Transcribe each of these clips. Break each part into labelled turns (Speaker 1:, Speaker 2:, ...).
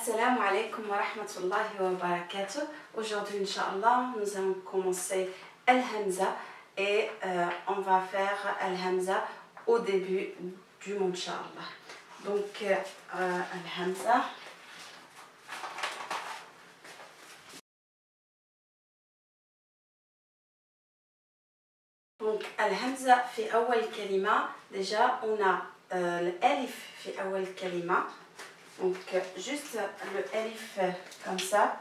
Speaker 1: Assalamu alaikum wa rahmatullahi wa barakatuh. Aujourd'hui, Inch'Allah, nous allons commencer Al-Hamza et on va faire Al-Hamza au début du mot Inch'Allah. Donc, Al-Hamza. Donc, Al-Hamza في أول كلمة. Déjà, on a l'Alif في أول كلمة. Donc, juste le Alif comme ça.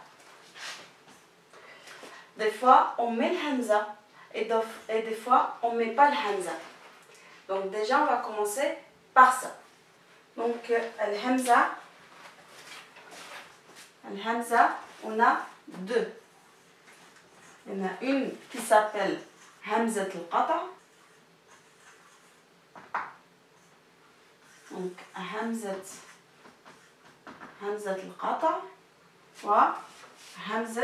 Speaker 1: Des fois, on met le Hamza et des fois, on ne met pas le Hamza. Donc, déjà, on va commencer par ça. Donc, le Hamza, on a deux. Il y en a une qui s'appelle Hamza al-Qata. Donc, Hamza al-Qata ou Hamza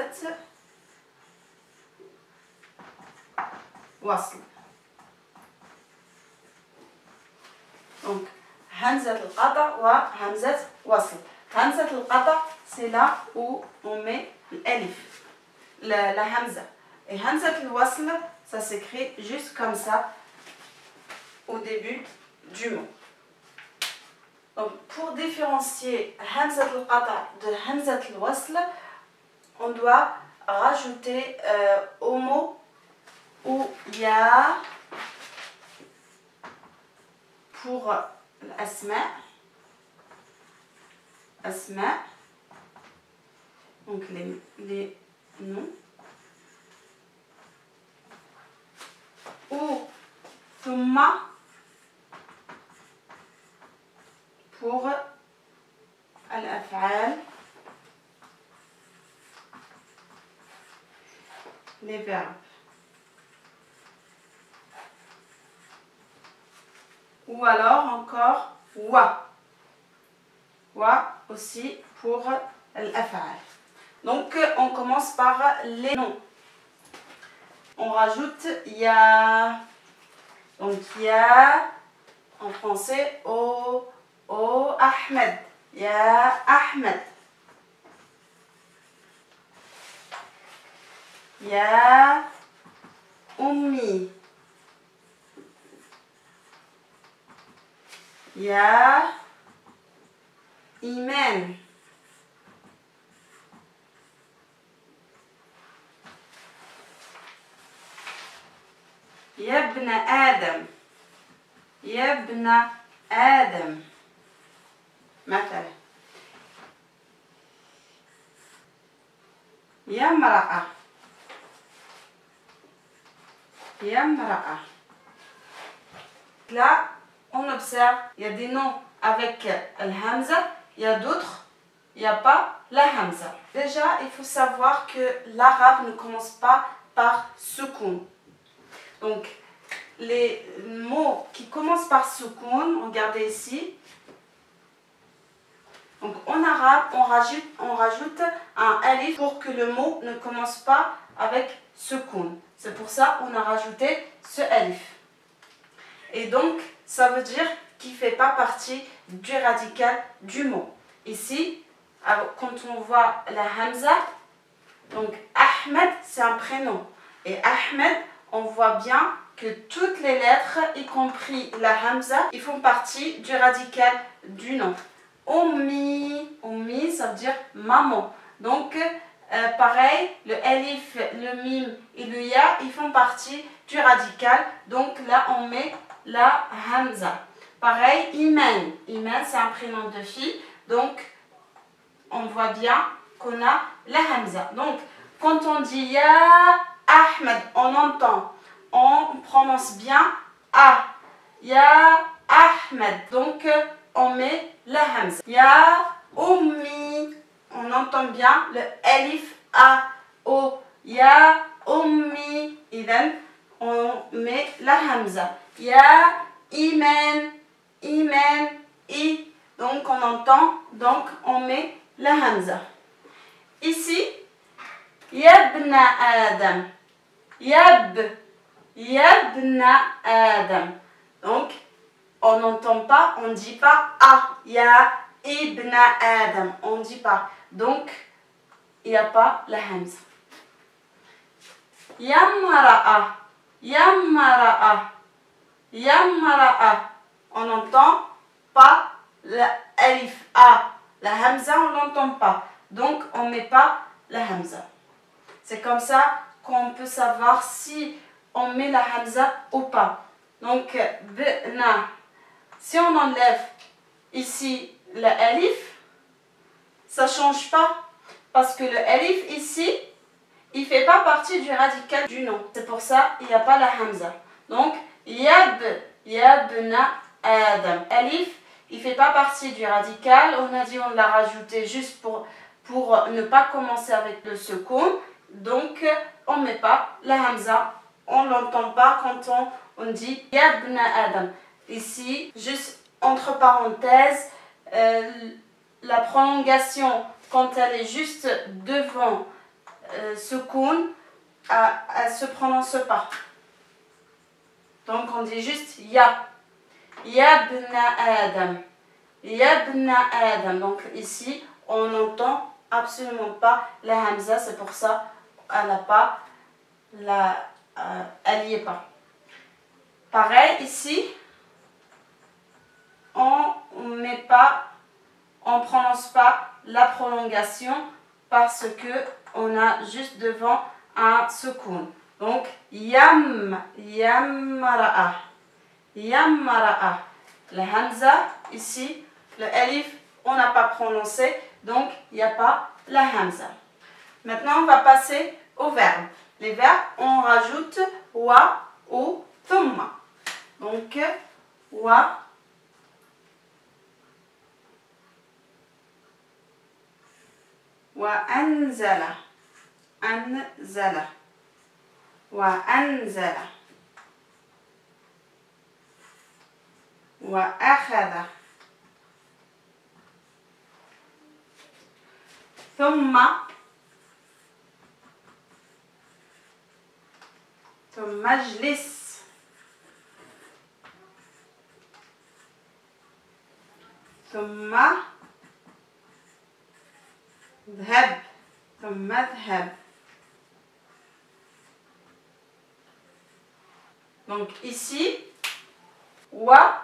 Speaker 1: wasl. Donc, Hamza al-Qata ou Hamza wasl. Hamza al-Qata, c'est là où on met l'Alif, la Hamza. Et Hamza al-Wasl, ça s'écrit juste comme ça au début du mot. Donc, pour différencier Hamza al-Qata de Hamza al-Wasl, on doit rajouter au mot où il y a pour l'asma, donc les noms, ou thumma pour al-af'al, les verbes. Ou alors encore wa. Wa aussi pour al-af'al. Donc on commence par les noms. On rajoute ya. Donc ya en français au Ahmed. Ya Ahmed. Ya Ummi. Ya Iman. Ya ibn Adam. Ya ibn Adam. مثلا يا امرأة. يا امرأة. Là, on observe, il y a des noms avec le Hamza, il y a d'autres, il n'y a pas la Hamza. Déjà, il faut savoir que l'arabe ne commence pas par soukoun. Donc, les mots qui commencent par soukoun, regardez ici. Donc, en arabe, on rajoute un alif pour que le mot ne commence pas avec soukoun. C'est pour ça qu'on a rajouté ce alif. Et donc, ça veut dire qu'il ne fait pas partie du radical du mot. Ici, quand on voit la Hamza, donc Ahmed, c'est un prénom. Et Ahmed, on voit bien que toutes les lettres, y compris la Hamza, ils font partie du radical du nom. Ummi, ça veut dire maman. Donc, pareil, le alif, le mim et le ya, ils font partie du radical. Donc là, on met la Hamza. Pareil, Iman. Iman, c'est un prénom de fille. Donc, on voit bien qu'on a la Hamza. Donc, quand on dit Ya Ahmed, on entend. On prononce bien A. Ya Ahmed. Donc, on met la Hamza. Ya Ummi. On entend bien le Alif A O. Ya Ummi. Et then, on met la Hamza. Ya Iman. Iman. I. Donc, on entend. Donc, on met la Hamza. Ici, Yabna Adam. Yabna Adam. Donc, on n'entend pas, on ne dit pas A. Ya ibna Adam. On ne dit pas. Donc, il n'y a pas la hamza. Yamara'a. Yamara'a. Yamara'a. On n'entend pas la alif A. La hamza, on n'entend pas. Donc, on ne met pas la hamza. C'est comme ça qu'on peut savoir si on met la hamza ou pas. Donc, bna. Si on enlève ici le alif, ça ne change pas. Parce que le alif ici, il ne fait pas partie du radical du nom. C'est pour ça qu'il n'y a pas la hamza. Donc, yabna Adam. Alif, il ne fait pas partie du radical. On a dit on l'a rajouté juste pour ne pas commencer avec le secoun. Donc, on ne met pas la hamza. On ne l'entend pas quand on dit yabna Adam. Ici, juste entre parenthèses, la prolongation, quand elle est juste devant secoun, elle ne se prononce pas. Donc, on dit juste ya. Yabna Adam. Yabna Adam. Donc, ici, on n'entend absolument pas la hamza. C'est pour ça qu'elle n'a pas elle n'y est pas. Pareil, ici, on ne prononce pas la prolongation parce que on a juste devant un secoun. Donc, yamara'a. Yamara'a. La hamza, ici, le alif, on n'a pas prononcé, donc il n'y a pas la hamza. Maintenant, on va passer aux verbes. Les verbes, on rajoute wa ou thumma. Donc, wa, wa anzala, anzala, wa anzala, wa akhadha, thumma, ثم اجلس ثم اذهب ثم اذهب. Donc ici, wa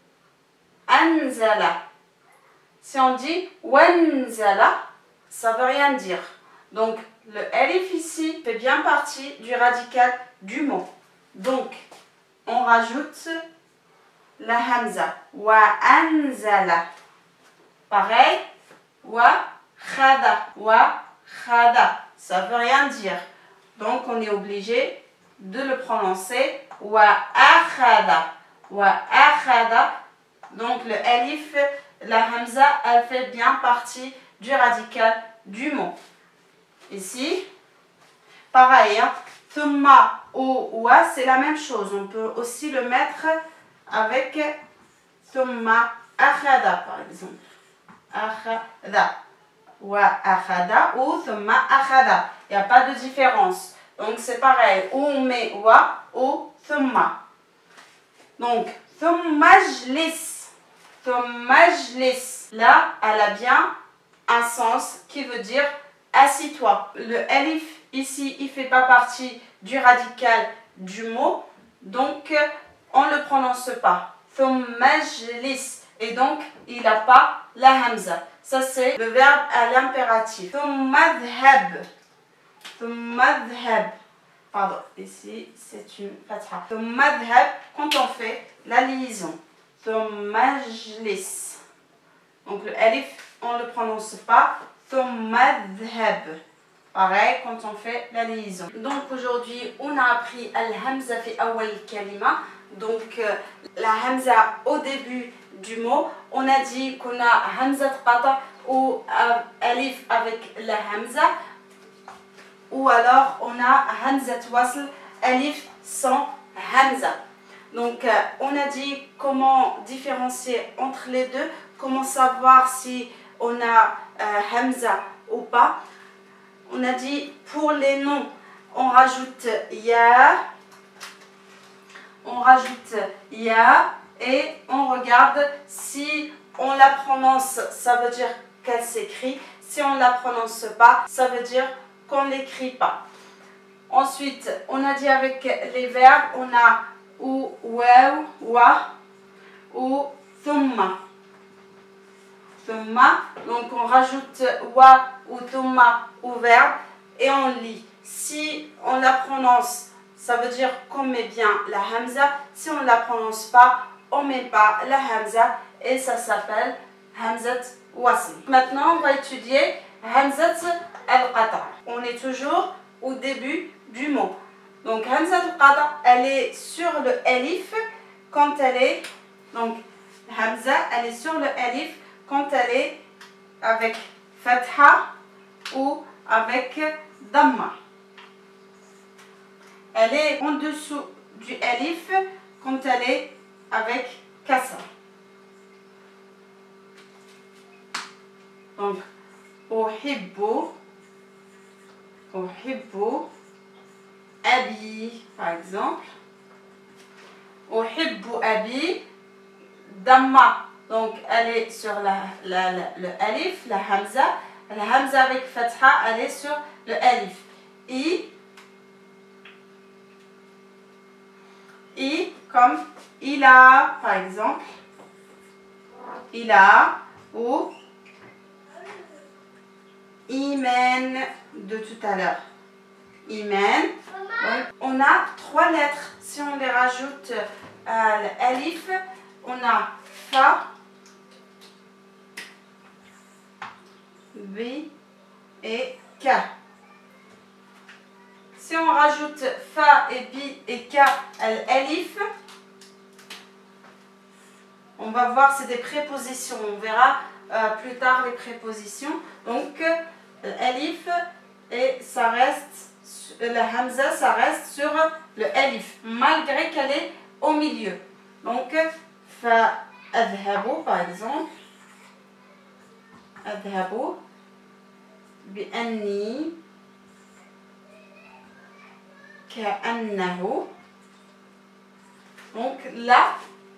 Speaker 1: anzala. Si on dit wanzala, ça ne veut rien dire. Donc le alif ici fait bien partie du radical du mot. Donc, on rajoute la hamza. Wa anzala. Pareil. Wa khada. Wa khada. Ça ne veut rien dire. Donc, on est obligé de le prononcer. Wa akhada. Wa akhada. Donc, le alif, la hamza, elle fait bien partie du radical du mot. Ici, pareil, hein. Thumma ou wa, c'est la même chose. On peut aussi le mettre avec thumma akhada, par exemple. Akhada. Wa akhada ou thumma akhada. Il n'y a pas de différence. Donc, c'est pareil. Ou on met wa ou thumma. Donc, thumma jlis. Thumma jlis. Là, elle a bien un sens qui veut dire assis-toi. Le alif ici, il ne fait pas partie du radical du mot, donc on ne le prononce pas. Thumma jlis. Et donc, il n'a pas la hamza. Ça, c'est le verbe à l'impératif. Thumma dhhab. Thumma dhhab. Pardon, ici, c'est une fatha. Thumma dhhab, quand on fait la liaison. Thumma jlis. Donc, le alif, on ne le prononce pas. Thumma dhhab. Pareil quand on fait la liaison. Donc aujourd'hui, on a appris al-hamza fi awwal kalima. Donc la hamza au début du mot. On a dit qu'on a hamza qata ou alif avec la hamza. Ou alors on a hamza wasl, alif sans hamza. Donc on a dit comment différencier entre les deux. Comment savoir si on a hamza ou pas. On a dit pour les noms, on rajoute ya. On rajoute ya et on regarde si on la prononce, ça veut dire qu'elle s'écrit. Si on ne la prononce pas, ça veut dire qu'on ne l'écrit pas. Ensuite, on a dit avec les verbes, on a ou, waw, wa, ou thumma. Thumma, donc on rajoute wa ou thumma au verbe et on lit. Si on la prononce, ça veut dire qu'on met bien la hamza. Si on ne la prononce pas, on ne met pas la hamza et ça s'appelle hamzat wasl. Maintenant, on va étudier hamzat al-qata'. On est toujours au début du mot. Donc hamzat al-qata', elle est sur le alif quand elle est, donc hamza, elle est sur le alif quand elle est avec fatha ou avec damma. Elle est en dessous du alif quand elle est avec kasra. Donc, uhibbu abi, par exemple. Uhibbu abi, damma. Donc, elle est sur le alif, la hamza. La hamza avec fatha, elle est sur le alif. I comme il a, par exemple. Il a ou iman de tout à l'heure. Iman. Donc, on a 3 lettres. Si on les rajoute à l'alif, on a fa, b et k. Si on rajoute fa et bi et k à l'alif, on va voir, c'est des prépositions. On verra plus tard les prépositions. Donc, l'alif et ça reste, la hamza, ça reste sur le alif, malgré qu'elle est au milieu. Donc, fa adhabu, par exemple. Adhabu bi anni ka'annahu. Donc là,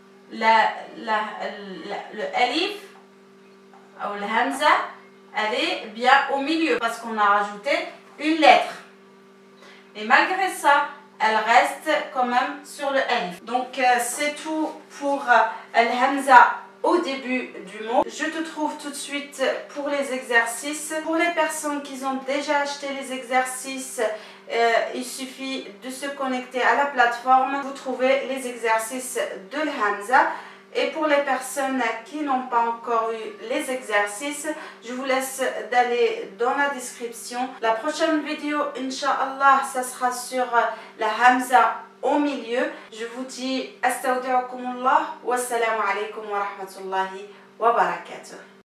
Speaker 1: le alif ou le hamza, elle est bien au milieu parce qu'on a rajouté une lettre. Et malgré ça, elle reste quand même sur le alif. Donc c'est tout pour le hamza au début du mot. Je te trouve tout de suite pour les exercices. Pour les personnes qui ont déjà acheté les exercices, il suffit de se connecter à la plateforme. Vous trouvez les exercices de l'hamza. Et pour les personnes qui n'ont pas encore eu les exercices, je vous laisse d'aller dans la description. La prochaine vidéo, Inch'Allah, ça sera sur la hamza au milieu. Je vous dis astawdi'ukumullah wa assalamu alaikum wa rahmatullahi wa barakatuh.